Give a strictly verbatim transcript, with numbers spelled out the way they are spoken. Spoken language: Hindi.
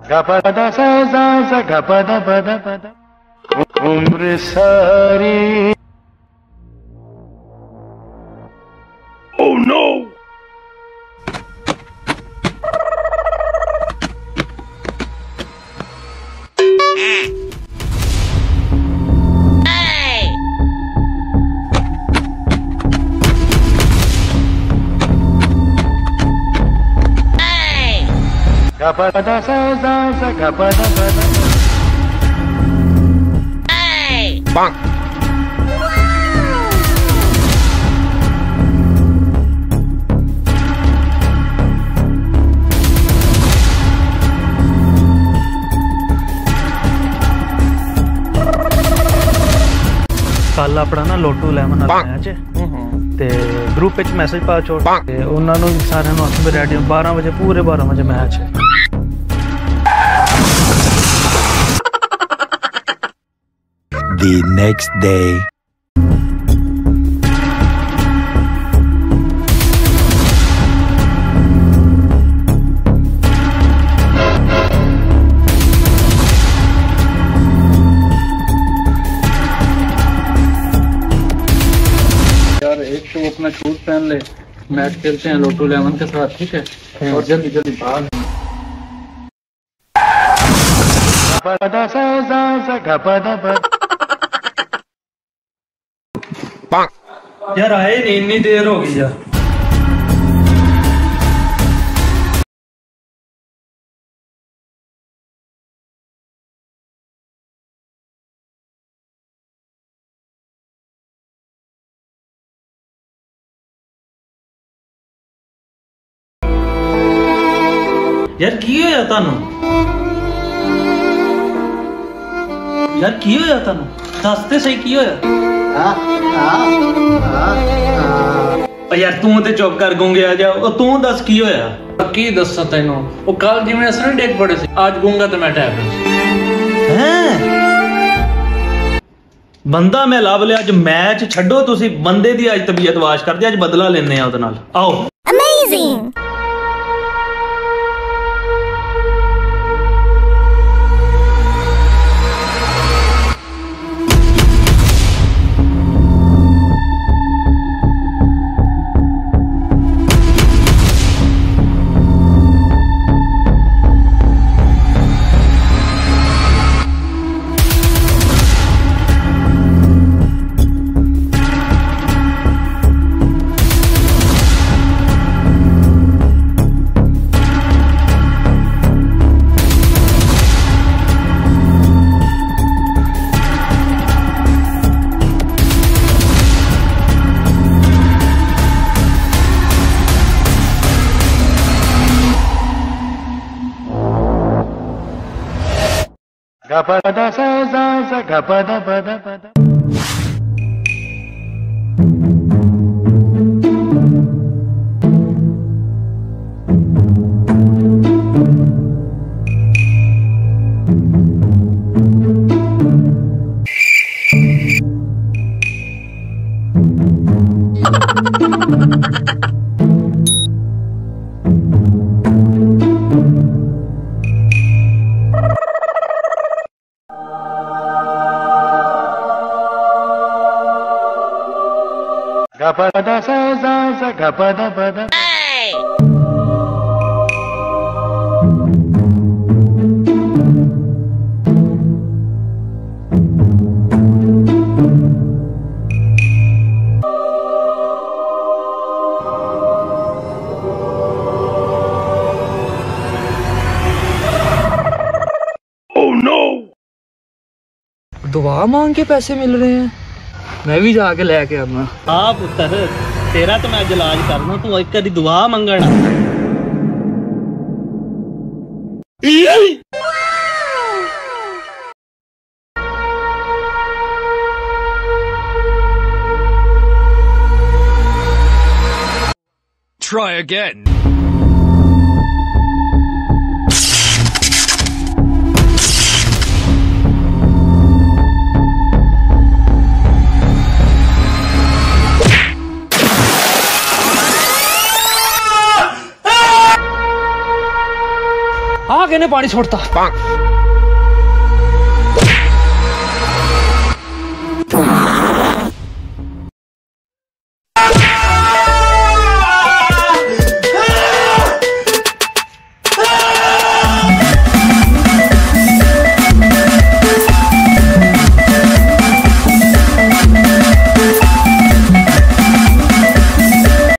उम्र सारी। Oh no! Bang. कल अपना ना लोटू लेमन मैच ते ग्रुप विच मैसेज पा छोड़ ते उन्हां नूं सारिआं नूं आखी रेडी बारह बजे पूरे बारह बजे मैच है। The next day. यार एक तो अपना शूज पहन ले, मैच खेलते हैं लोटू लेमन के साथ, ठीक है? और जल्दी जल्दी भाग। यार आए नहीं, इतनी देर हो गई यार। यार की होया तानू? यार की होया तानू? दस ते सही की होया? हाँ हाँ हाँ हाँ। यार तू ते चुप कर गूंगे आ जा। तू दस की होया? की दसा तेनू? वो कल जिवें अस ना डेग पड़े सी, आज गूंगा ते मैं टैब हैं। बंदा मैं लभ लिया अज। मैच छड्डो तुसी, बंदे दी अज तबीयत वाश करदे, अज बदला लेने आ ओदे नाल। आओ। Amazing. Gapada sa sa sa gapada pada pada. Gapada sa sa sa gapada pada. Oh no! दुआ मांग के पैसे मिल रहे हैं, मैं भी जाके लेके आना। हाँ पुत्र, तेरा तो मैं इलाज करना, तू एक करी दुआ मंगना। Try again. आ किने पानी छोड़ता।